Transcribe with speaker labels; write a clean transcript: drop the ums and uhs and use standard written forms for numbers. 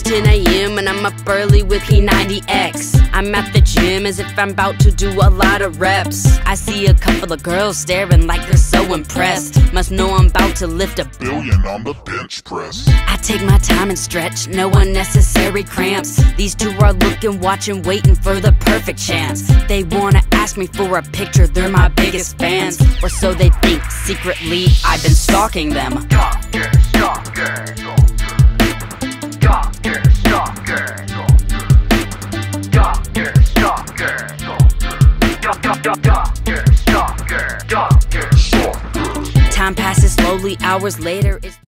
Speaker 1: 10 a.m. and I'm up early with P90X. I'm at the gym as if I'm about to do a lot of reps. I see a couple of girls staring like they're so impressed. Must know I'm about to lift $1 billion
Speaker 2: on the bench press.
Speaker 1: I take my time and stretch, no unnecessary cramps. These two are looking, watching, waiting for the perfect chance. They wanna ask me for a picture, they're my biggest fans. Or so they think, secretly I've been stalking them.
Speaker 3: Stalker, stalker, stalker, stalker, stalker, stalker, stalker, stalker.
Speaker 1: Time passes slowly, hours later it's